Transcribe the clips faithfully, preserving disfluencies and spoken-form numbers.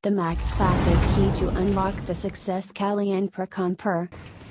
The Mac classes key to unlock the success Kalyan Prakamper.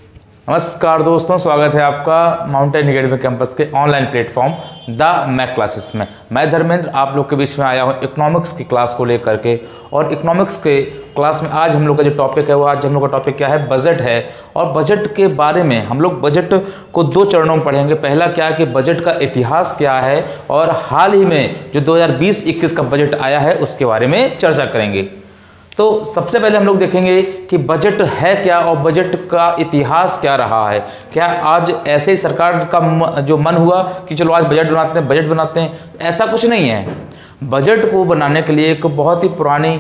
नमस्कार दोस्तों, स्वागत है आपका माउंटेन एकेडमी कैंपस के online platform the Mac classes में। मैं धर्मेंद्र आप लोग के बीच में आया हूँ इकोनॉमिक्स की क्लास को लेकर के। और इकोनॉमिक्स के क्लास में आज हम लोग का जो टॉपिक है वो आज हम लोग का टॉपिक क्या है, बजट है। और बजट के बारे में हम लोग बजट को दो चरणों में पढ़ेंगे। पहला क्या है कि बजट का इतिहास क्या है, और हाल ही में जो दो हज़ार बीस इक्कीस का बजट आया है उसके बारे में चर्चा करेंगे। तो सबसे पहले हम लोग देखेंगे कि बजट है क्या और बजट का इतिहास क्या रहा है। क्या आज ऐसे ही सरकार का जो मन हुआ कि चलो आज बजट बनाते हैं बजट बनाते हैं, ऐसा कुछ नहीं है। बजट को बनाने के लिए एक बहुत ही पुरानी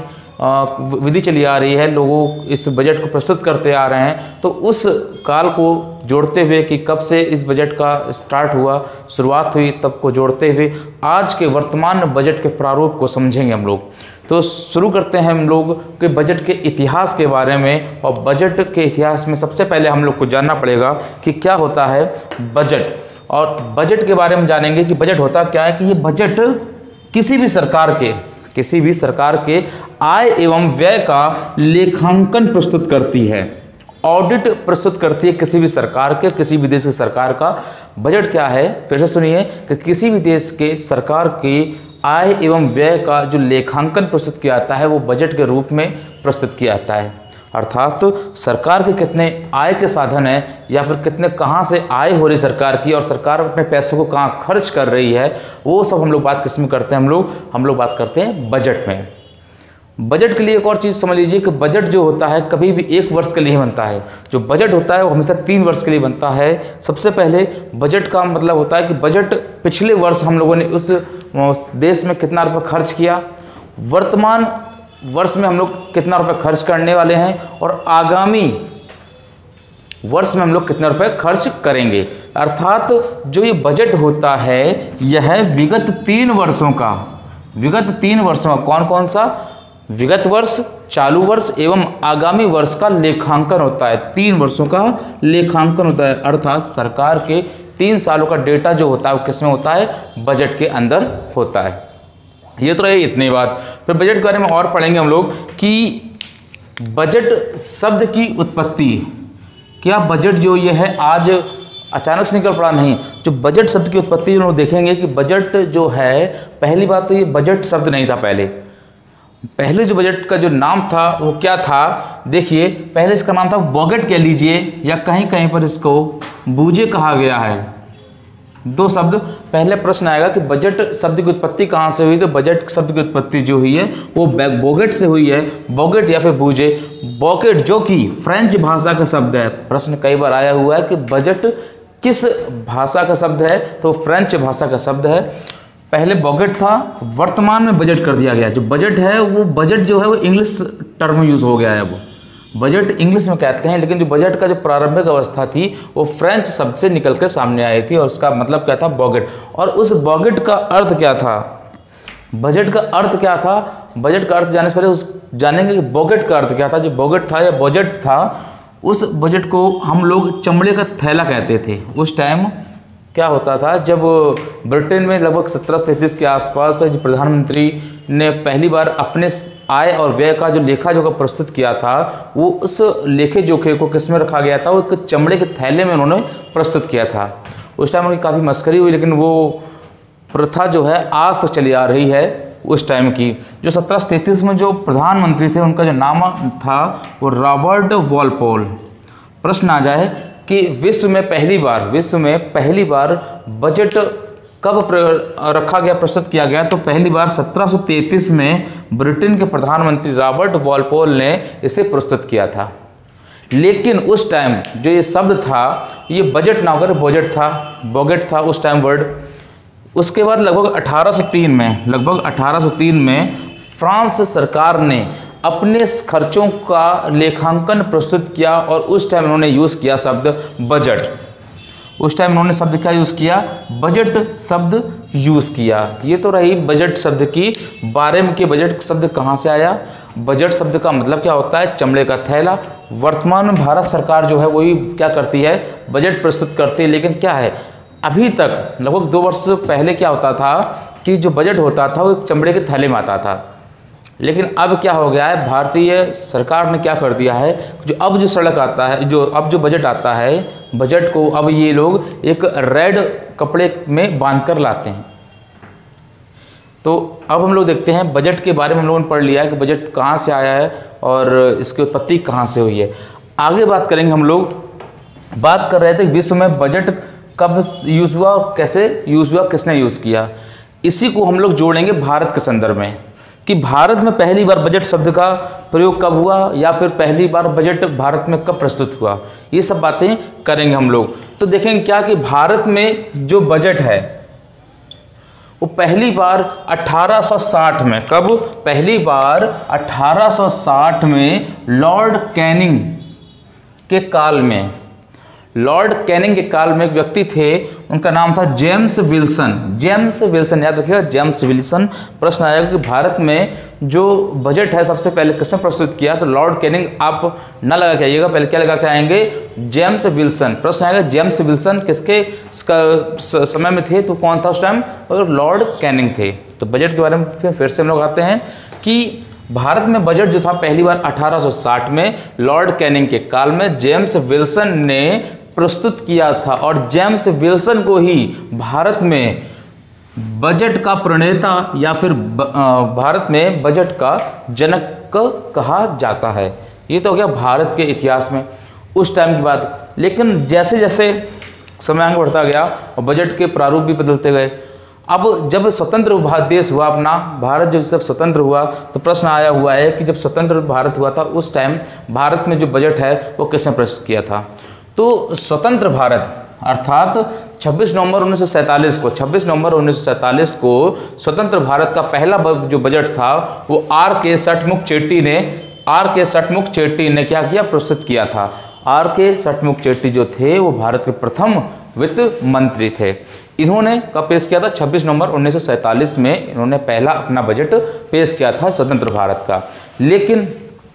विधि चली आ रही है, लोगों इस बजट को प्रस्तुत करते आ रहे हैं। तो उस काल को जोड़ते हुए कि कब से इस बजट का स्टार्ट हुआ, शुरुआत हुई, तब को जोड़ते हुए आज के वर्तमान बजट के प्रारूप को समझेंगे हम लोग। तो शुरू करते हैं हम लोग के बजट के इतिहास के बारे में। और बजट के इतिहास में सबसे पहले हम लोग को जानना पड़ेगा कि क्या होता है बजट। और बजट के बारे में जानेंगे कि बजट होता क्या है। कि ये बजट किसी भी सरकार के किसी भी सरकार के आय एवं व्यय का लेखांकन प्रस्तुत करती है, ऑडिट प्रस्तुत करती है किसी भी सरकार के, किसी भी देश की सरकार का। बजट क्या है, फिर से सुनिए, कि किसी भी देश के सरकार की आय एवं व्यय का जो लेखांकन प्रस्तुत किया जाता है वो बजट के रूप में प्रस्तुत किया जाता है। अर्थात तो सरकार के कितने आय के साधन हैं, या फिर कितने कहाँ से आय हो रही सरकार की, और सरकार अपने पैसों को कहाँ खर्च कर रही है, वो सब हम लोग बात किस में करते हैं। हम लोग हम लोग बात करते हैं बजट में। बजट के लिए एक और चीज़ समझ लीजिए कि बजट जो होता है कभी भी एक वर्ष के लिए बनता है। जो बजट होता है वो हमेशा तीन वर्ष के लिए बनता है। सबसे पहले बजट का मतलब होता है कि बजट पिछले वर्ष हम लोगों ने उस देश में कितना रुपये खर्च किया, वर्तमान वर्ष में हम लोग कितना रुपये खर्च करने वाले हैं, और आगामी वर्ष में हम लोग कितने रुपए खर्च करेंगे। अर्थात जो ये बजट होता है यह विगत तीन वर्षों का विगत तीन वर्षों का कौन कौन सा विगत वर्ष, चालू वर्ष एवं आगामी वर्ष का लेखांकन होता है। तीन वर्षों का लेखांकन होता है। अर्थात सरकार के तीन सालों का डेटा जो होता है वो किसमें होता है, बजट के अंदर होता है। ये तो रही इतनी बात। फिर बजट के बारे में और पढ़ेंगे हम लोग कि बजट शब्द की उत्पत्ति। क्या बजट जो ये है आज अचानक से निकल पड़ा, नहीं। जो बजट शब्द की उत्पत्ति हम लोग देखेंगे कि बजट जो है, पहली बात तो ये बजट शब्द नहीं था। पहले पहले जो बजट का जो नाम था वो क्या था, देखिए पहले इसका नाम था बजट कह लीजिए, या कहीं कहीं पर इसको बूझे कहा गया है। दो शब्द। पहले प्रश्न आएगा कि बजट शब्द की उत्पत्ति कहाँ से हुई, तो बजट शब्द की उत्पत्ति जो हुई है वो बोगेट से हुई है। बोगेट या फिर बूझे। बोगेट जो कि फ्रेंच भाषा का शब्द है। प्रश्न कई बार आया हुआ है कि बजट किस भाषा का शब्द है, तो फ्रेंच भाषा का शब्द है। पहले बजट था, वर्तमान में बजट कर दिया गया। जो बजट है वो बजट जो है वो इंग्लिश टर्म यूज हो गया है। वो बजट इंग्लिश में कहते हैं, लेकिन जो बजट का जो प्रारंभिक अवस्था थी वो फ्रेंच शब्द से निकल के सामने आई थी, और उसका मतलब क्या था, बजट। और उस बजट का अर्थ क्या था, बजट का अर्थ क्या था, बजट का अर्थ जानने से पहले उस जानेंगे कि बजट का अर्थ क्या था। जो बजट था या बजट था, उस बजट को हम लोग चमड़े का थैला कहते थे। उस टाइम क्या होता था, जब ब्रिटेन में लगभग सत्रह सौ तैंतीस के आसपास जो प्रधानमंत्री ने पहली बार अपने आय और व्यय का जो लेखा जोखा प्रस्तुत किया था, वो उस लेखे जोखे को किस में रखा गया था, वो एक चमड़े के थैले में उन्होंने प्रस्तुत किया था। उस टाइम उनकी काफ़ी मस्करी हुई, लेकिन वो प्रथा जो है आज तक चली आ रही है उस टाइम की। जो सत्रह सौ तैंतीस में जो प्रधानमंत्री थे उनका जो नाम था वो रॉबर्ट वॉलपोल। प्रश्न आ जाए कि विश्व में पहली बार विश्व में पहली बार बजट कब रखा गया, प्रस्तुत किया गया, तो पहली बार सत्रह सौ तैंतीस में ब्रिटेन के प्रधानमंत्री रॉबर्ट वॉलपोल ने इसे प्रस्तुत किया था। लेकिन उस टाइम जो ये शब्द था ये बजट ना होकर बजट था, बजट था उस टाइम वर्ड। उसके बाद लगभग अठारह सौ तीन में लगभग अठारह सौ तीन में फ्रांस सरकार ने अपने खर्चों का लेखांकन प्रस्तुत किया, और उस टाइम उन्होंने यूज़ किया शब्द बजट। उस टाइम उन्होंने शब्द क्या यूज़ किया, बजट शब्द यूज़ किया। ये तो रही बजट शब्द की बारे में कि बजट शब्द कहाँ से आया। बजट शब्द का मतलब क्या होता है, चमड़े का थैला। वर्तमान में भारत सरकार जो है वही क्या करती है, बजट प्रस्तुत करती है। लेकिन क्या है, अभी तक लगभग दो वर्ष पहले क्या होता था कि जो बजट होता था वो एक चमड़े के थैले में आता था। लेकिन अब क्या हो गया है, भारतीय सरकार ने क्या कर दिया है, जो अब जो सड़क आता है, जो अब जो बजट आता है, बजट को अब ये लोग एक रेड कपड़े में बांध कर लाते हैं। तो अब हम लोग देखते हैं बजट के बारे में हम लोगों ने पढ़ लिया है कि बजट कहाँ से आया है और इसकी उत्पत्ति कहाँ से हुई है। आगे बात करेंगे। हम लोग बात कर रहे थे विश्व में बजट कब यूज़ हुआ, कैसे यूज़ हुआ, किसने यूज़ किया। इसी को हम लोग जोड़ेंगे भारत के संदर्भ में कि भारत में पहली बार बजट शब्द का प्रयोग कब हुआ या फिर पहली बार बजट भारत में कब प्रस्तुत हुआ, ये सब बातें करेंगे हम लोग। तो देखेंगे क्या कि भारत में जो बजट है वो पहली बार अठारह सौ साठ में, कब, पहली बार अठारह सौ साठ में लॉर्ड कैनिंग के काल में, लॉर्ड कैनिंग के काल में एक व्यक्ति थे, उनका नाम था जेम्स विल्सन। जेम्स विल्सन, याद रखिएगा जेम्स विल्सन। प्रश्न आएगा कि भारत में जो बजट है सबसे पहले किसने प्रस्तुत किया, तो लॉर्ड कैनिंग आप ना लगा के आइएगा, पहले क्या लगा के आएंगे, जेम्स विल्सन। प्रश्न आएगा जेम्स विल्सन किसके समय में थे, तो कौन था उस टाइम, और लॉर्ड कैनिंग थे। तो बजट के बारे में फिर फिर से हम लोग आते हैं कि भारत में बजट जो था पहली बार अठारह सौ साठ में लॉर्ड कैनिंग के काल में जेम्स विल्सन ने प्रस्तुत किया था, और जेम्स विल्सन को ही भारत में बजट का प्रणेता या फिर भारत में बजट का जनक कहा जाता है। ये तो हो गया भारत के इतिहास में उस टाइम की बात। लेकिन जैसे जैसे समय आगे बढ़ता गया और बजट के प्रारूप भी बदलते गए, अब जब स्वतंत्र देश हुआ अपना, भारत जब सब स्वतंत्र हुआ, तो प्रश्न आया हुआ है कि जब स्वतंत्र भारत हुआ था उस टाइम भारत में जो बजट है वो किसने प्रस्तुत किया था। तो स्वतंत्र भारत अर्थात छब्बीस नवंबर उन्नीस सौ सैंतालीस को छब्बीस नवंबर उन्नीस सौ सैंतालीस को स्वतंत्र भारत का पहला जो बजट था वो आर के सटमुख चेट्टी ने आर के सटमुख चेट्टी ने क्या किया, प्रस्तुत किया था। आर के सटमुख चेट्टी जो थे वो भारत के प्रथम वित्त मंत्री थे। इन्होंने कब पेश किया था, छब्बीस नवंबर उन्नीस सौ सैंतालीस में इन्होंने पहला अपना बजट पेश किया था स्वतंत्र भारत का। लेकिन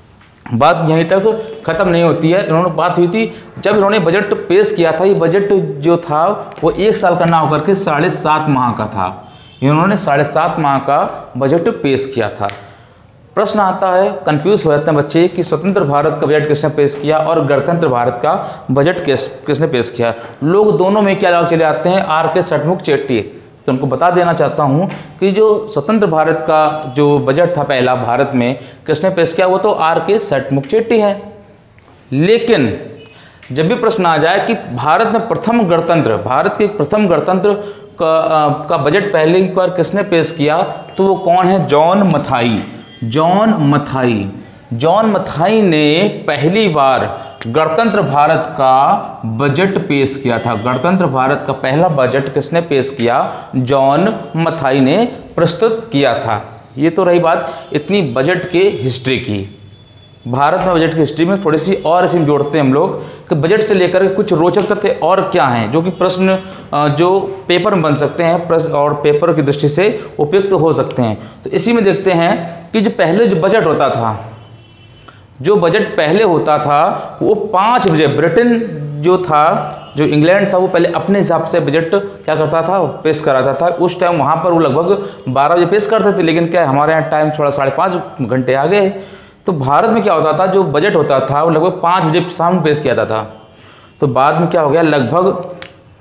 बात यहीं तक खत्म नहीं होती है। इन्होंने बात हुई थी जब इन्होंने बजट पेश किया था, ये बजट जो था वो एक साल का ना होकर के साढ़े सात माह का था। इन्होंने साढ़े सात माह का बजट पेश किया था। प्रश्न आता है, कंफ्यूज हो जाते हैं बच्चे कि स्वतंत्र भारत का बजट किसने पेश किया और गणतंत्र भारत का बजट किस किसने पेश किया। लोग दोनों में क्या लगा चले आते हैं, आर के सटमुख चेट्टी। तो उनको बता देना चाहता हूं कि जो स्वतंत्र भारत का जो बजट था पहला भारत में किसने पेश किया, वो तो आर के सटमुख चेट्टी है। लेकिन जब भी प्रश्न आ जाए कि भारत में प्रथम गणतंत्र भारत के प्रथम गणतंत्र का, का बजट पहली बार किसने पेश किया, तो वो कौन है, John Mathai. John Mathai John Mathai ने पहली बार गणतंत्र भारत का बजट पेश किया था। गणतंत्र भारत का पहला बजट किसने पेश किया, जॉन मथाई ने प्रस्तुत किया था। ये तो रही बात इतनी बजट के हिस्ट्री की। भारत में बजट की हिस्ट्री में थोड़ी सी और इसी जोड़ते हैं हम लोग कि बजट से लेकर कुछ रोचक तथ्य और क्या हैं जो कि प्रश्न जो पेपर में बन सकते हैं और पेपर की दृष्टि से उपयुक्त हो सकते हैं। तो इसी में देखते हैं कि जो पहले जो बजट होता था जो बजट पहले होता था वो पाँच बजे ब्रिटेन जो था जो इंग्लैंड था वो पहले अपने हिसाब से बजट क्या करता था, पेश कराता था। उस टाइम वहाँ पर वो लगभग बारह बजे पेश करते थे, लेकिन क्या हमारे यहाँ टाइम थोड़ा साढ़े पाँच घंटे आ गए। तो भारत में क्या होता था, जो बजट होता था वो लगभग पाँच बजे शाम पेश किया जाता था। तो बाद में क्या हो गया, लगभग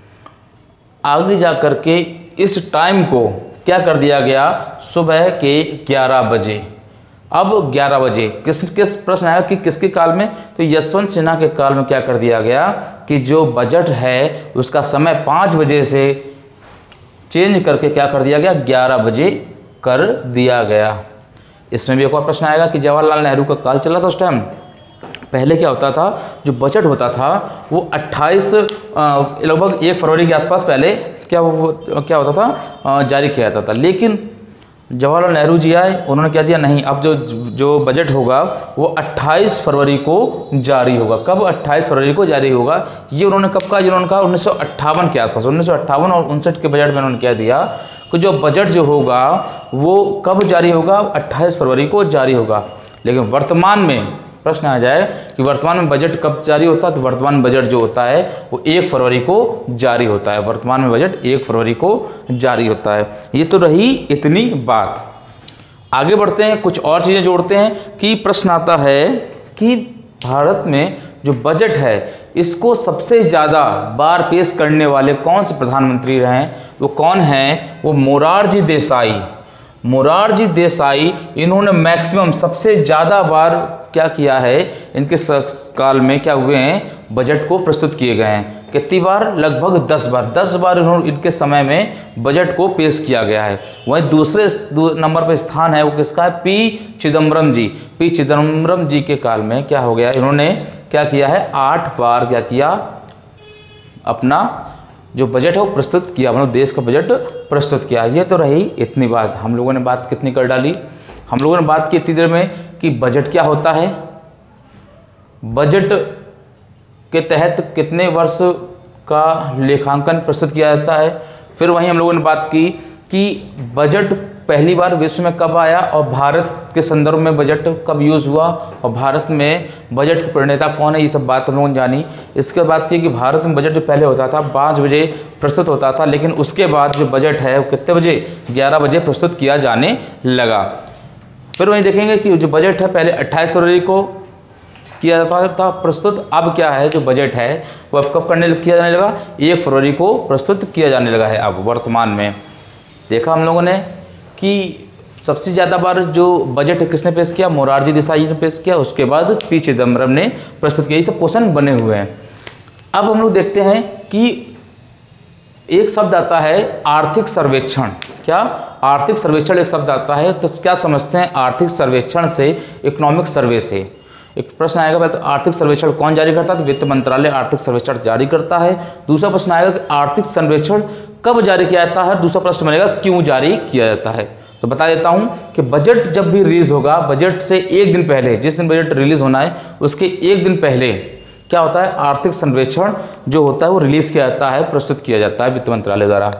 आगे जा कर के इस टाइम को क्या कर दिया गया, सुबह के ग्यारह बजे। अब ग्यारह बजे किस किस प्रश्न आया कि किसके काल में, तो यशवंत सिन्हा के काल में क्या कर दिया गया कि जो बजट है उसका समय पाँच बजे से चेंज करके क्या कर दिया गया, ग्यारह बजे कर दिया गया। इसमें भी एक और प्रश्न आएगा कि जवाहरलाल नेहरू का काल चला था उस टाइम। पहले क्या होता था, जो बजट होता था वो अट्ठाईस लगभग एक फरवरी के आसपास पहले क्या वो क्या होता था, जारी किया जाता था। लेकिन जवाहरलाल नेहरू जी आए, उन्होंने क्या दिया, नहीं अब जो जो बजट होगा वो अट्ठाईस फरवरी को जारी होगा। कब, अट्ठाईस फरवरी को जारी होगा। ये उन्होंने कब कहा, जिन्होंने कहा उन्नीस सौ अट्ठावन के आसपास, उन्नीस सौ अट्ठावन और उनसठ के बजट में उन्होंने क्या दिया कि जो बजट जो होगा वो कब जारी होगा, अट्ठाईस फरवरी को जारी होगा। लेकिन वर्तमान में प्रश्न आ जाए कि वर्तमान में बजट कब जारी होता है, तो वर्तमान बजट जो होता है वो एक फरवरी को जारी होता है। वर्तमान में बजट एक फरवरी को जारी होता है। ये तो रही इतनी बात। आगे बढ़ते हैं, कुछ और चीज़ें जोड़ते हैं कि प्रश्न आता है कि भारत में जो बजट है इसको सबसे ज़्यादा बार पेश करने वाले कौन से प्रधानमंत्री रहे हैं, वो कौन हैं, वो मोरारजी देसाई। मोरारजी देसाई, इन्होंने मैक्सिमम सबसे ज़्यादा बार क्या किया है, इनके काल में क्या हुए हैं, बजट को प्रस्तुत किए गए हैं। कितनी बार? लगभग दस बार। दस बार इन्होंने इनके समय में बजट को पेश किया गया है। वहीं दूसरे नंबर पर स्थान है वो किसका है, पी चिदम्बरम जी। पी चिदम्बरम जी के काल में क्या हो गया, इन्होंने क्या किया है, आठ बार क्या किया, अपना जो बजट है वो प्रस्तुत किया, मतलब देश का बजट प्रस्तुत किया। ये तो रही इतनी बात। हम लोगों ने बात कितनी कर डाली, हम लोगों ने बात की इतनी देर में कि बजट क्या होता है, बजट के तहत कितने वर्ष का लेखांकन प्रस्तुत किया जाता है। फिर वहीं हम लोगों ने बात की कि बजट पहली बार विश्व में कब आया और भारत के संदर्भ में बजट कब यूज़ हुआ और भारत में बजट के प्रणेता कौन है, ये सब बात हम लोगों ने जानी। इसके बाद की कि भारत में बजट पहले होता था पाँच बजे प्रस्तुत होता था, लेकिन उसके बाद जो बजट है वो कितने बजे, ग्यारह बजे प्रस्तुत किया जाने लगा। फिर वहीं देखेंगे कि जो बजट है पहले अट्ठाईस फरवरी को किया जाता था प्रस्तुत, अब क्या है जो बजट है वो अब कब करने किया जाने लगा, एक फरवरी को प्रस्तुत किया जाने लगा है। अब वर्तमान में देखा हम लोगों ने कि सबसे ज़्यादा बार जो बजट किसने पेश किया, मोरारजी देसाई ने पेश किया, उसके बाद पी चिदम्बरम ने प्रस्तुत किया। ये सब क्वेश्चन बने हुए हैं। अब हम लोग देखते हैं कि एक शब्द आता है आर्थिक सर्वेक्षण। क्या? आर्थिक सर्वेक्षण एक शब्द आता है, तो क्या समझते हैं आर्थिक सर्वेक्षण से, इकोनॉमिक सर्वे से। एक प्रश्न आएगा तो आर्थिक सर्वेक्षण कौन जारी करता है, तो वित्त मंत्रालय आर्थिक सर्वेक्षण जारी करता है। दूसरा प्रश्न आएगा कि आर्थिक सर्वेक्षण कब जारी किया जाता है, दूसरा प्रश्न बनेगा क्यों जारी किया जाता है। तो बता देता हूं कि बजट जब भी रिलीज होगा, बजट से एक दिन पहले, जिस दिन बजट रिलीज होना है उसके एक दिन पहले क्या होता है, आर्थिक सर्वेक्षण जो होता है वो रिलीज किया जाता है, प्रस्तुत किया जाता है वित्त मंत्रालय द्वारा।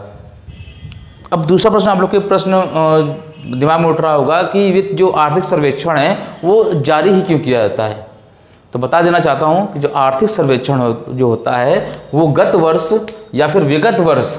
अब दूसरा प्रश्न आप लोग के प्रश्न दिमाग में उठ रहा होगा कि वित्त जो आर्थिक सर्वेक्षण है वो जारी ही क्यों किया जाता है। तो बता देना चाहता हूं कि जो आर्थिक सर्वेक्षण हो, जो होता है वो गत वर्ष या फिर विगत वर्ष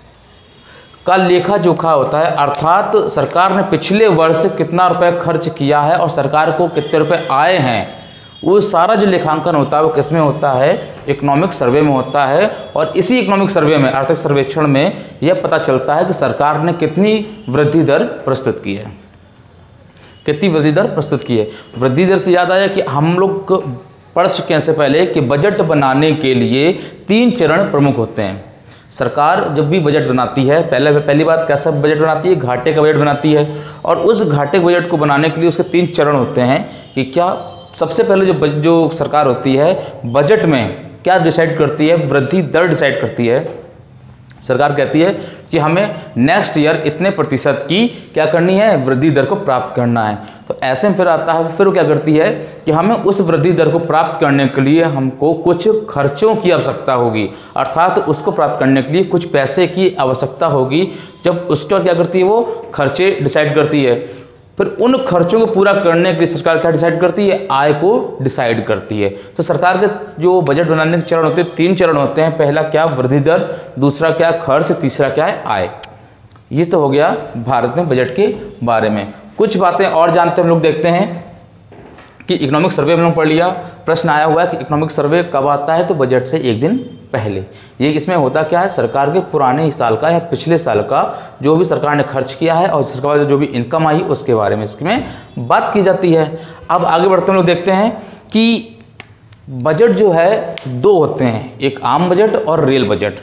का लेखा जोखा होता है, अर्थात सरकार ने पिछले वर्ष कितना रुपए खर्च किया है और सरकार को कितने रुपए आए हैं, वो सारा जो लेखांकन होता है वो किस में होता है, इकोनॉमिक सर्वे में होता है। और इसी इकोनॉमिक सर्वे में, आर्थिक सर्वेक्षण में यह पता चलता है कि सरकार ने कितनी वृद्धि दर प्रस्तुत की है, कितनी वृद्धि दर प्रस्तुत की है। वृद्धि दर से याद आया कि हम लोग पढ़ चुके हैं इससे पहले कि बजट बनाने के लिए तीन चरण प्रमुख होते हैं। सरकार जब भी बजट बनाती है, पहले पहली बात कैसा बजट बनाती है, घाटे का बजट बनाती है। और उस घाटे के बजट को बनाने के लिए उसके तीन चरण होते हैं कि क्या, सबसे पहले जो जो सरकार होती है बजट में क्या डिसाइड करती है, वृद्धि दर डिसाइड करती है। सरकार कहती है कि हमें नेक्स्ट ईयर इतने प्रतिशत की क्या करनी है, वृद्धि दर को प्राप्त करना है। तो ऐसे में फिर आता है, फिर वो क्या करती है कि हमें उस वृद्धि दर को प्राप्त करने के लिए हमको कुछ खर्चों की आवश्यकता होगी, अर्थात उसको प्राप्त करने के लिए कुछ पैसे की आवश्यकता होगी। जब उसके बाद क्या करती है, वो खर्चे डिसाइड करती है। फिर उन खर्चों को पूरा करने के लिए सरकार क्या डिसाइड करती है, आय को डिसाइड करती है। तो सरकार के जो बजट बनाने के चरण होते हैं, तीन चरण होते हैं। पहला क्या, वृद्धि दर, दूसरा क्या, खर्च, तीसरा क्या है, आय। ये तो हो गया भारत में बजट के बारे में। कुछ बातें और जानते हम लोग देखते हैं कि इकोनॉमिक सर्वे हम लोग पढ़ लिया। प्रश्न आया हुआ है कि इकोनॉमिक सर्वे कब आता है, तो बजट से एक दिन पहले। ये इसमें होता क्या है, सरकार के पुराने साल का या पिछले साल का जो भी सरकार ने खर्च किया है और उसके बाद जो भी इनकम आई उसके बारे में इसमें बात की जाती है। अब आगे बढ़ते हम लोग देखते हैं कि बजट जो है दो होते हैं, एक आम बजट और रेल बजट।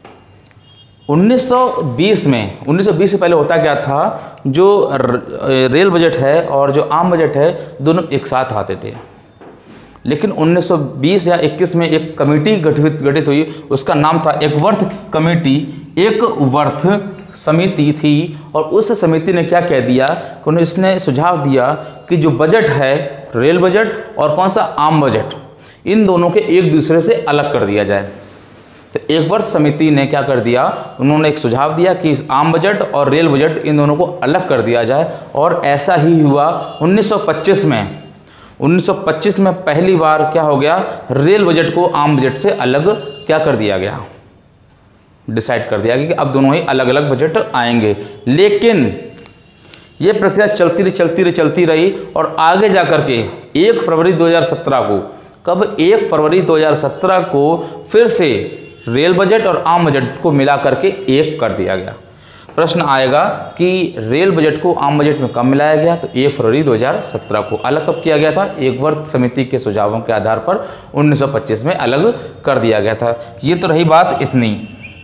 उन्नीस सौ बीस में, उन्नीस सौ बीस से पहले होता क्या था, जो रेल बजट है और जो आम बजट है दोनों एक साथ आते थे। लेकिन उन्नीस सौ बीस या इक्कीस में एक कमेटी गठित गठित हुई, उसका नाम था एकवर्थ कमेटी। एक वर्थ समिति थी और उस समिति ने क्या कह दिया कि उन्होंने इसने सुझाव दिया कि जो बजट है, रेल बजट और कौन सा आम बजट, इन दोनों के एक दूसरे से अलग कर दिया जाए। तो एक वर्ष समिति ने क्या कर दिया, उन्होंने एक सुझाव दिया कि आम बजट और रेल बजट इन दोनों को अलग कर दिया जाए। और ऐसा ही हुआ उन्नीस सौ पच्चीस में। उन्नीस सौ पच्चीस में पहली बार क्या हो गया, रेल बजट को आम बजट से अलग क्या कर दिया गया, डिसाइड कर दिया गया कि अब दोनों ही अलग अलग बजट आएंगे। लेकिन ये प्रक्रिया चलती रही चलती रही चलती रही और आगे जा कर के एक फरवरी दो हज़ार सत्रह को, कब एक फरवरी दो हज़ार सत्रह को फिर से रेल बजट और आम बजट को मिला करके एक कर दिया गया। प्रश्न आएगा कि रेल बजट को आम बजट में कब मिलाया गया, तो एक फरवरी दो हज़ार सत्रह को। अलग कब किया गया था, एक वर्ग समिति के सुझावों के आधार पर उन्नीस सौ पच्चीस में अलग कर दिया गया था। ये तो रही बात इतनी।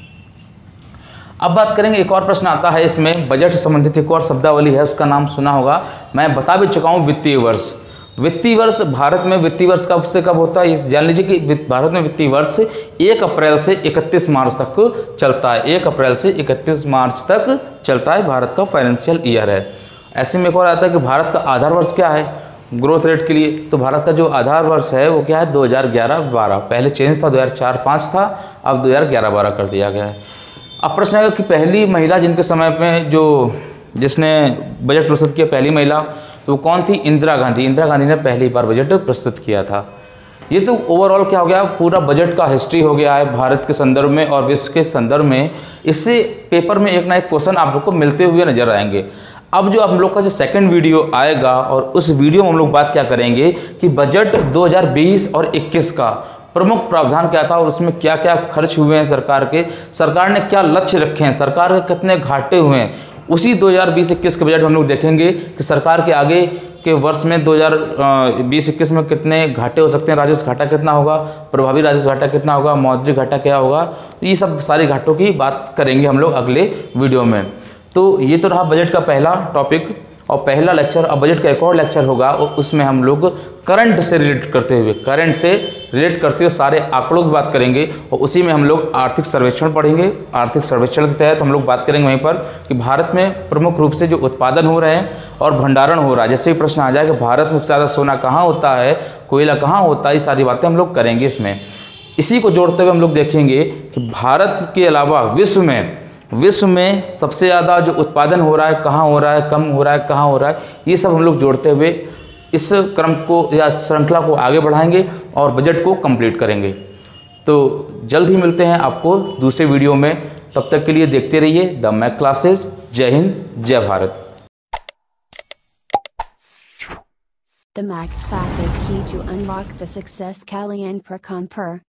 अब बात करेंगे, एक और प्रश्न आता है इसमें, बजट से संबंधित एक और शब्दावली है, उसका नाम सुना होगा, मैं बता भी चुका हूँ, वित्तीय वर्ष। वित्तीय वर्ष भारत में वित्तीय वर्ष कब से कब होता है, इस जान लीजिए कि भारत में वित्तीय वर्ष एक अप्रैल से इकतीस मार्च तक चलता है। एक अप्रैल से इकतीस मार्च तक चलता है, भारत का फाइनेंशियल ईयर है। ऐसे में एक और आता है कि भारत का आधार वर्ष क्या है ग्रोथ रेट के लिए, तो भारत का जो आधार वर्ष है वो क्या है, दो हज़ार ग्यारह बारह। पहले चेंज था, दो हज़ार चार पाँच था, अब दो हज़ार ग्यारह बारह कर दिया गया है। अब प्रश्न आएगा कि पहली महिला जिनके समय में जो जिसने बजट प्रस्तुत किया, पहली महिला, तो वो कौन थी, इंदिरा गांधी। इंदिरा गांधी ने पहली बार बजट प्रस्तुत किया था। ये तो ओवरऑल क्या हो गया, पूरा बजट का हिस्ट्री हो गया है भारत के संदर्भ में और विश्व के संदर्भ में। इससे पेपर में एक ना एक क्वेश्चन आप लोग को मिलते हुए नजर आएंगे। अब जो हम लोग का जो सेकंड वीडियो आएगा और उस वीडियो में हम लोग बात क्या करेंगे कि बजट दो हज़ार बीस और इक्कीस का प्रमुख प्रावधान क्या था और उसमें क्या क्या खर्च हुए हैं सरकार के, सरकार ने क्या लक्ष्य रखे हैं, सरकार के कितने घाटे हुए हैं। उसी दो हज़ार बीस इक्कीस के बजट में हम लोग देखेंगे कि सरकार के आगे के वर्ष में दो हज़ार बीस इक्कीस में कितने घाटे हो सकते हैं, राजस्व घाटा कितना होगा, प्रभावी राजस्व घाटा कितना होगा, मौद्रिक घाटा क्या होगा। ये सब सारे घाटों की बात करेंगे हम लोग अगले वीडियो में। तो ये तो रहा बजट का पहला टॉपिक और पहला लेक्चर। अब बजट का एक और लेक्चर होगा और उसमें हम लोग करंट से रिलेट करते हुए करंट से रिलेट करते हुए सारे आंकड़ों की बात करेंगे और उसी में हम लोग आर्थिक सर्वेक्षण पढ़ेंगे। आर्थिक सर्वेक्षण के तहत हम लोग बात करेंगे वहीं पर कि भारत में प्रमुख रूप से जो उत्पादन हो रहे हैं और भंडारण हो रहा है। जैसे ही प्रश्न आ जाए कि भारत में सबसे ज़्यादा सोना कहाँ होता है, कोयला कहाँ होता है, ये सारी बातें हम लोग करेंगे इसमें। इसी को जोड़ते हुए हम लोग देखेंगे कि भारत के अलावा विश्व में विश्व में सबसे ज़्यादा जो उत्पादन हो रहा है कहाँ हो रहा है, कम हो रहा है कहाँ हो रहा है, ये सब हम लोग जोड़ते हुए इस क्रम को या श्रृंखला को आगे बढ़ाएंगे और बजट को कंप्लीट करेंगे। तो जल्द ही मिलते हैं आपको दूसरे वीडियो में, तब तक के लिए देखते रहिए द मैक क्लासेस। जय हिंद, जय Bharat. The Mac Classes Key to Unlock the Success Kalyan Prakamper